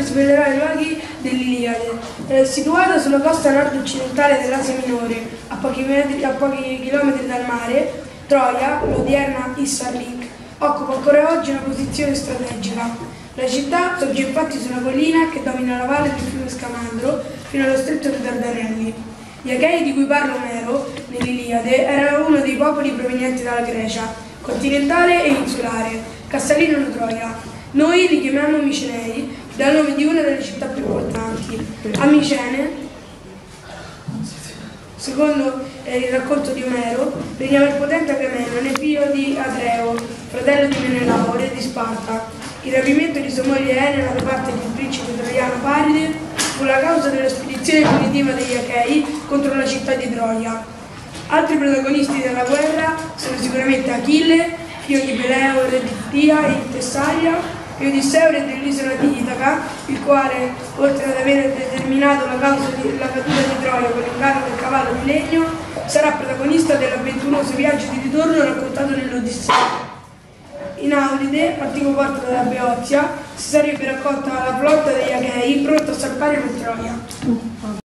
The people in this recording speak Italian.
svelerà i laghi dell'Iliade. Situata sulla costa nord-occidentale dell'Asia Minore, a pochi chilometri dal mare, Troia, l'odierna Isarlik, occupa ancora oggi una posizione strategica. La città sorge infatti su una collina che domina la valle del fiume Scamandro fino allo stretto dei Dardanelli. Gli Achei di cui parla Omero nell'Iliade erano uno dei popoli provenienti dalla Grecia, continentale e insulare, Cassalino Troia. Noi li chiamiamo Micenei, dal nome di una delle città più importanti. A Micene, secondo il racconto di Omero, regnava il potente Agamennone, figlio di Atreo, fratello di Menelao, re di Sparta. Il rapimento di sua moglie Elena da parte del principe troiano Paride fu la causa della spedizione punitiva degli Achei contro la città di Troia. Altri protagonisti della guerra sono sicuramente Achille, figlio di Peleo, re di Ptia e Tessalia, e Odisseo, re dell'isola di Itaca, il quale, oltre ad aver determinato la caduta di Troia con l'incarno del cavallo di legno, sarà protagonista dell'avventuroso viaggio di ritorno raccontato nell'Odissea. In Auride, antico porto della Beozia, si sarebbe raccolta la flotta degli Achei pronta a salpare per Troia.